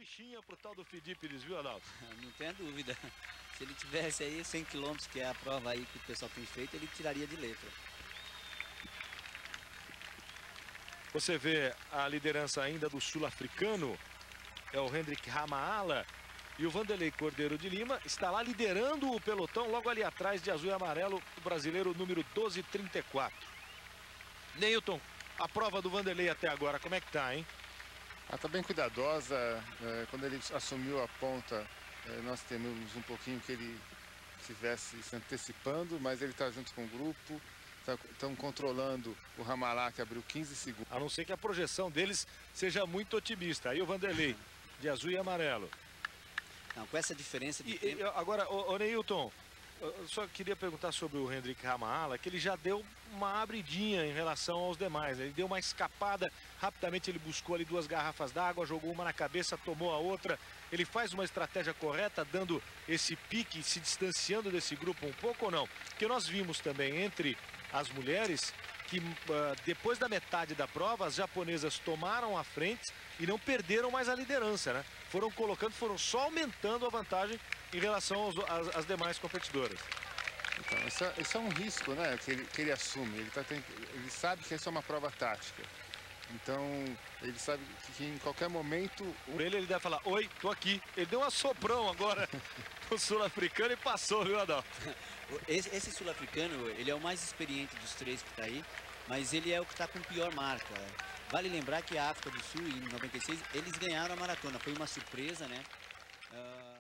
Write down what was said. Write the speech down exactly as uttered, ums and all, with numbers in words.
fichinha pro tal do Fidípides, viu, Adalto? Não tenha dúvida. Se ele tivesse aí cem quilômetros, que é a prova aí que o pessoal tem feito, ele tiraria de letra. Você vê a liderança ainda do sul-africano, é o Hendrik Ramaala, e o Vanderlei Cordeiro de Lima está lá liderando o pelotão, logo ali atrás de azul e amarelo, o brasileiro número doze trinta e quatro. Neilton, a prova do Vanderlei até agora, como é que tá, hein? Ah, tá bem cuidadosa. É, quando ele assumiu a ponta, é, nós tememos um pouquinho que ele estivesse se antecipando, mas ele está junto com o grupo. Estão controlando o Ramaala, que abriu quinze segundos. A não ser que a projeção deles seja muito otimista. Aí o Vanderlei, de azul e amarelo. Não, com essa diferença de E, tempo... e, agora, ô, ô Neilton, eu só queria perguntar sobre o Hendrik Ramaala, que ele já deu uma abridinha em relação aos demais. Ele deu uma escapada, rapidamente ele buscou ali duas garrafas d'água, jogou uma na cabeça, tomou a outra. Ele faz uma estratégia correta, dando esse pique, se distanciando desse grupo um pouco ou não? Porque nós vimos também entre as mulheres que uh, depois da metade da prova, as japonesas tomaram a frente e não perderam mais a liderança, né? Foram colocando, foram só aumentando a vantagem em relação aos, às, às demais competidoras. Então, isso é, isso é um risco, né, que ele, que ele assume. Ele, tá, tem, ele sabe que isso é uma prova tática. Então, ele sabe que, que em qualquer momento... Por ele, ele deve falar, oi, tô aqui. Ele deu um assoprão agora no sul-africano e passou, viu, Adalto? Esse, esse sul-africano, ele é o mais experiente dos três que está aí, mas ele é o que está com pior marca. Vale lembrar que a África do Sul, em noventa e seis, eles ganharam a maratona. Foi uma surpresa, né? Uh...